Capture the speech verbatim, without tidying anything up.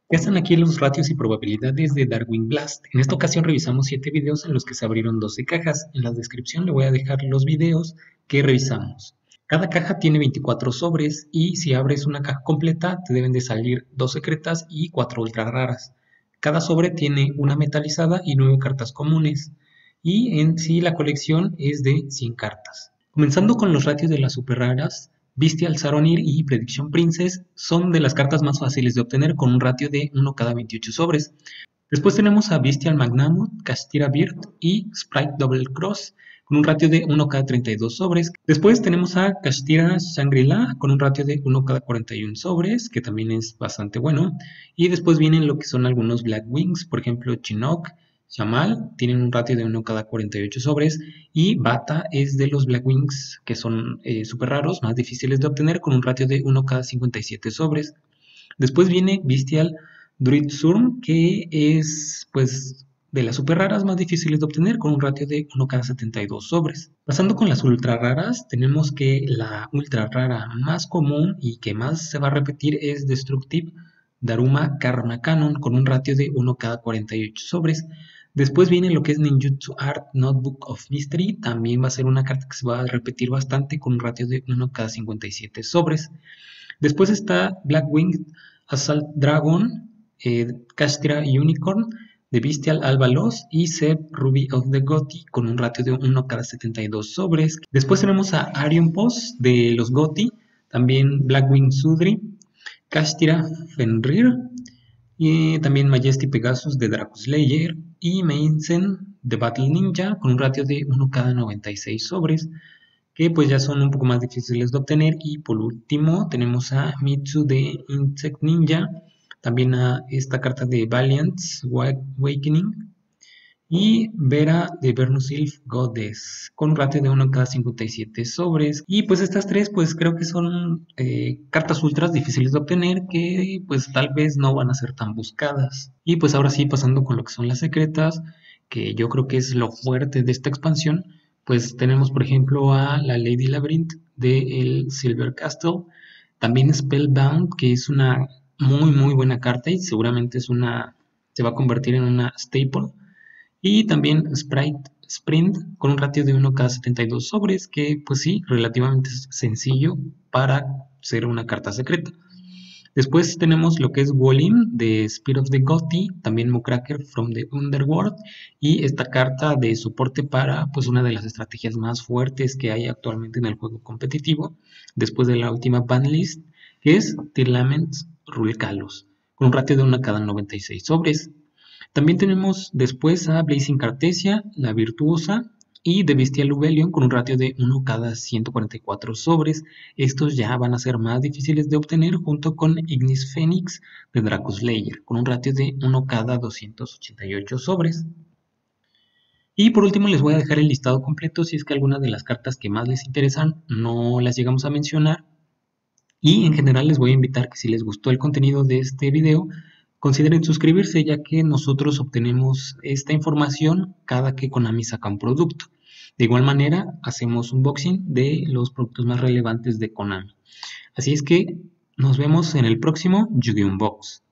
Ya están aquí los ratios y probabilidades de Darwin Blast. En esta ocasión revisamos siete videos en los que se abrieron doce cajas. En la descripción le voy a dejar los videos que revisamos. Cada caja tiene veinticuatro sobres y si abres una caja completa te deben de salir dos secretas y cuatro ultra raras. Cada sobre tiene una metalizada y nueve cartas comunes. Y en sí la colección es de cien cartas. Comenzando con los ratios de las super raras, Bystial Saronir y Prediction Princess son de las cartas más fáciles de obtener con un ratio de uno cada veintiocho sobres. Después tenemos a Bystial Magnamoth, Castira Bird y Sprite Double Cross con un ratio de uno cada treinta y dos sobres. Después tenemos a Castira Shangri-La con un ratio de uno cada cuarenta y uno sobres, que también es bastante bueno. Y después vienen lo que son algunos Black Wings, por ejemplo Chinook, Shamal, tienen un ratio de uno cada cuarenta y ocho sobres, y Bata es de los Black Wings que son eh, súper raros, más difíciles de obtener, con un ratio de uno cada cincuenta y siete sobres. Después viene Bystial Druidsurm, que es pues de las super raras más difíciles de obtener, con un ratio de uno cada setenta y dos sobres. Pasando con las ultra raras, tenemos que la ultra rara más común y que más se va a repetir es Destructive Daruma Karma Cannon, con un ratio de uno cada cuarenta y ocho sobres. Después viene lo que es Ninjutsu Art Notebook of Mystery, también va a ser una carta que se va a repetir bastante con un ratio de uno cada cincuenta y siete sobres. Después está Blackwinged Assault Dragon, eh, Castira Unicorn, de Bystial Albalos y Seb Ruby of the Gothi con un ratio de uno cada setenta y dos sobres. Después tenemos a Arion Post de los Gothi, también Blackwing Sudri, Castira Fenrir, y también Majesty Pegasus de Dracuslayer y Meinsen de Battle Ninja con un ratio de uno cada noventa y seis sobres, que pues ya son un poco más difíciles de obtener. Y por último tenemos a Mitsu de Insect Ninja, también a esta carta de Valiant's Awakening y Vera de Vernusilf Goddess con un ratio de uno cada cincuenta y siete sobres. Y pues estas tres pues creo que son eh, cartas ultras difíciles de obtener, que pues tal vez no van a ser tan buscadas. Y pues ahora sí, pasando con lo que son las secretas, que yo creo que es lo fuerte de esta expansión, pues tenemos por ejemplo a la Lady Labyrinth de el Silver Castle, también Spellbound, que es una muy muy buena carta y seguramente es una, se va a convertir en una staple. Y también Sprite Sprint con un ratio de uno cada setenta y dos sobres, que pues sí, relativamente sencillo para ser una carta secreta. Después tenemos lo que es Wolim de Spirit of the Gothi, también Mucracker from the Underworld, y esta carta de soporte para pues una de las estrategias más fuertes que hay actualmente en el juego competitivo, después de la última banlist, que es Tirlaments Rulcalos, con un ratio de uno cada noventa y seis sobres. También tenemos después a Blazing Cartesia, la Virtuosa, y de Bestial Lubelion con un ratio de uno cada ciento cuarenta y cuatro sobres. Estos ya van a ser más difíciles de obtener junto con Ignis Phoenix de Dracuslayer con un ratio de uno cada doscientos ochenta y ocho sobres. Y por último les voy a dejar el listado completo si es que algunas de las cartas que más les interesan no las llegamos a mencionar. Y en general les voy a invitar que si les gustó el contenido de este video, consideren suscribirse, ya que nosotros obtenemos esta información cada que Konami saca un producto. De igual manera, hacemos unboxing de los productos más relevantes de Konami. Así es que nos vemos en el próximo Yu-Gi-Oh! Unbox.